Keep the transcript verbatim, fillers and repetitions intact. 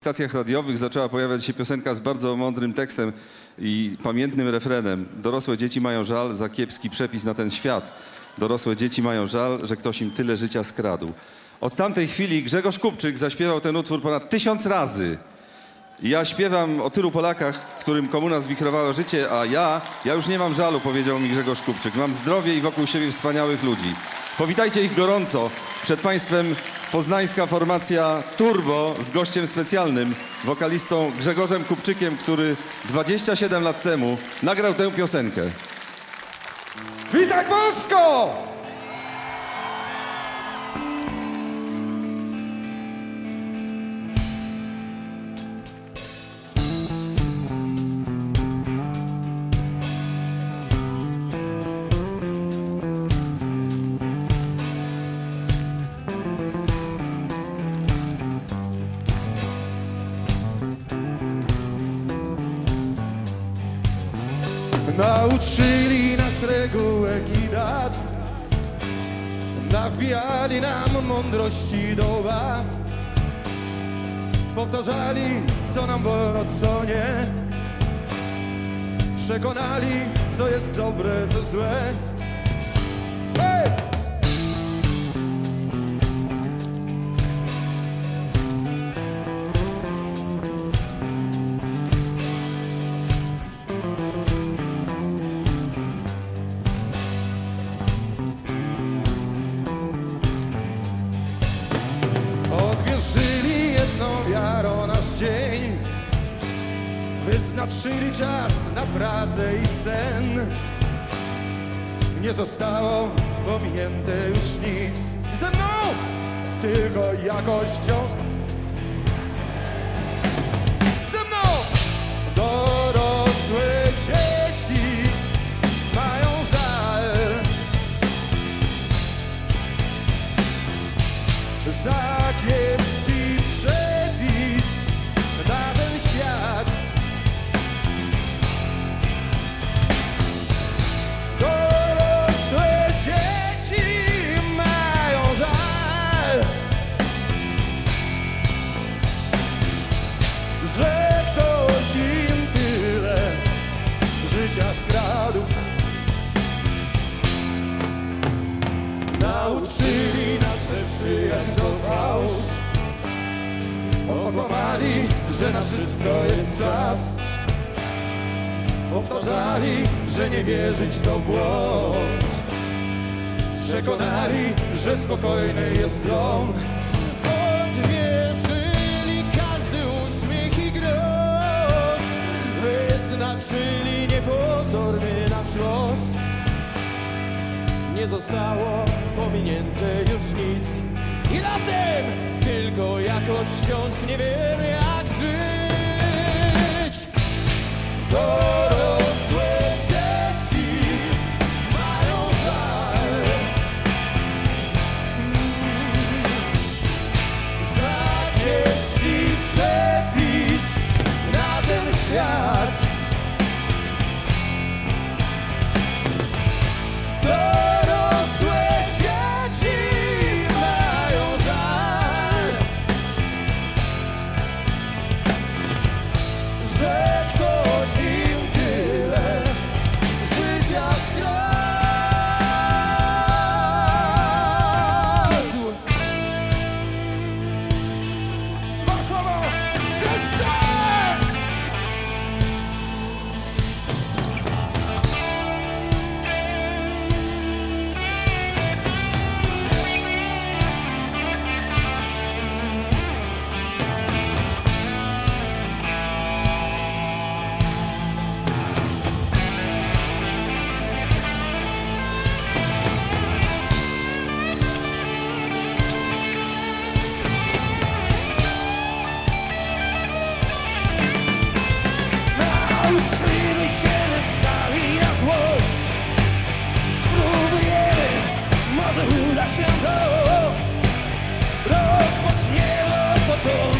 stacjach radiowych zaczęła pojawiać się piosenka z bardzo mądrym tekstem i pamiętnym refrenem. Dorosłe dzieci mają żal za kiepski przepis na ten świat. Dorosłe dzieci mają żal, że ktoś im tyle życia skradł. Od tamtej chwili Grzegorz Kupczyk zaśpiewał ten utwór ponad tysiąc razy. I ja śpiewam o tylu Polakach, którym komuna zwichrowała życie, a ja, ja już nie mam żalu, powiedział mi Grzegorz Kupczyk. Mam zdrowie i wokół siebie wspaniałych ludzi. Powitajcie ich gorąco. Przed państwem poznańska formacja Turbo z gościem specjalnym, wokalistą Grzegorzem Kupczykiem, który dwadzieścia siedem lat temu nagrał tę piosenkę. Witaj Polsko! Nauczyli nas regułek i dat, nawbijali nam mądrości doba, powtarzali, co nam wolno, co nie, przekonali, co jest dobre, co złe. Hey! Odwierzyli jedną wiarą nasz dzień, wyznaczyli czas na pracę i sen. Nie zostało pominięte już nic. Ze mną tylko jakoś wciąż. Ze mną dorosłe dzieci mają żal za kiepski przepis na ten świat. Dorosłe dzieci mają żal, że ktoś im tyle życia skradł. Nauczyli nas, że przyjaźń to fałsz, okłamali, że na wszystko jest czas, powtarzali, że nie wierzyć to błąd, przekonali, że spokojny jest dom. Odmierzyli każdy uśmiech i grosz, wyznaczyli niepozorny nasz los. Nie zostało pominięte już nic i razem tylko jakoś wciąż nie wiemy, jak żyć. Dorosłe dzieci mają żal za kiepski przepis na ten świat. Że ktoś im tyle życia skradł. Warszawa, wszyscy! Nauczyli się sami na złość. Spróbujemy, może uda się to. Rozpoczniemy od początku.